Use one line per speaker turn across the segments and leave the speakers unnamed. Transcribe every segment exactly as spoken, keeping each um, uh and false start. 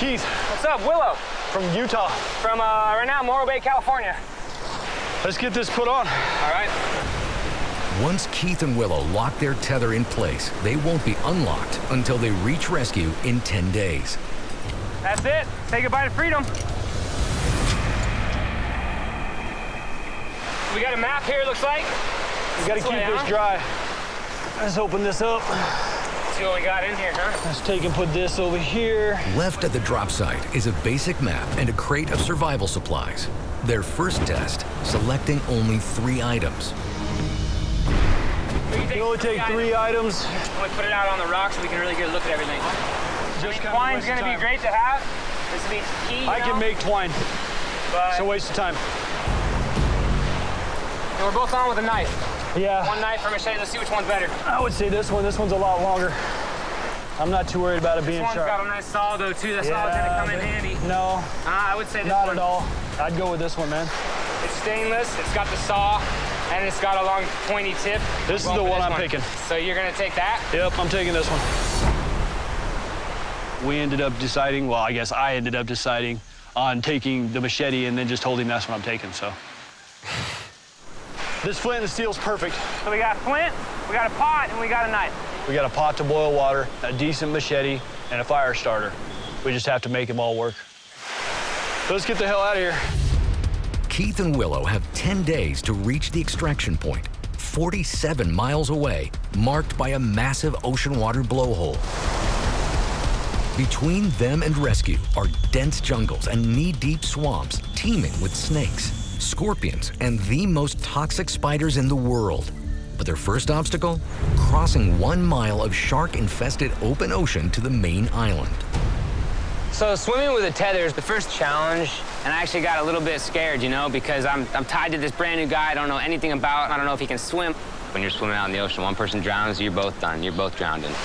Keith.
What's up, Willow?
From Utah.
From, uh, right now, Morro Bay, California.
Let's get this put on.
All right.
Once Keith and Willow lock their tether in place, they won't be unlocked until they reach rescue in ten days.
That's it. Say goodbye to freedom. We got a map here, it looks like.
We gotta keep this dry. Let's open this up.
See what we got in here, huh?
Let's take and put this over here.
Left at the drop site is a basic map and a crate of survival supplies. Their first test, selecting only three items.
We can only take three items.
We put it out on the rock so we can really get a look at everything.
Just
I mean, twine's gonna be great to have. This will be key.
I can make twine.
But
it's a waste of time.
And we're both on with a knife.
Yeah.
One knife or machete. Let's see which one's better.
I would say this one. This one's a lot longer. I'm not too worried about it being
sharp. This one's
sharp.
got a nice saw though too. That
yeah,
saw's gonna come in handy.
No.
Uh, I would say this
Not
one.
at all. I'd go with this one, man.
It's stainless. It's got the saw, and it's got a long pointy tip.
This is the one I'm picking.
So you're gonna take that?
Yep, I'm taking this one. We ended up deciding, well, I guess I ended up deciding on taking the machete and then just holding that's what I'm taking, so. This flint and steel's perfect.
So we got flint, we got a pot, and we got a knife.
We got a pot to boil water, a decent machete, and a fire starter. We just have to make them all work. So let's get the hell out of here.
Keith and Willow have ten days to reach the extraction point, forty-seven miles away, marked by a massive ocean water blowhole. Between them and rescue are dense jungles and knee-deep swamps teeming with snakes, scorpions, and the most toxic spiders in the world. But their first obstacle? Crossing one mile of shark-infested open ocean to the main island.
So swimming with a tether is the first challenge, and I actually got a little bit scared, you know, because I'm, I'm tied to this brand new guy I don't know anything about. I don't know if he can swim. When you're swimming out in the ocean, one person drowns, you're both done. You're both drowned in.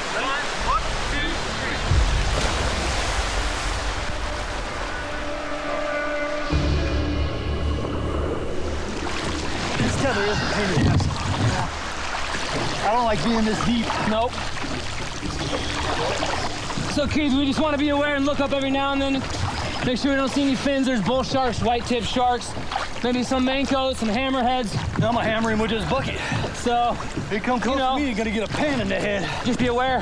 This tether is a pain in the ass. I don't like being this deep.
Nope. So, Keith, we just want to be aware and look up every now and then. Make sure we don't see any fins. There's bull sharks, white-tip sharks, maybe some mancos, some hammerheads.
I'm gonna hammer him with this bucket.
So,
if you come close
you know,
to me, you're gonna get a pan in the head.
Just be aware.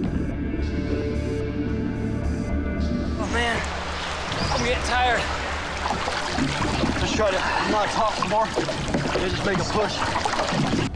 Oh, man. I'm getting tired.
Let's try to not talk some more. Let's just make a push.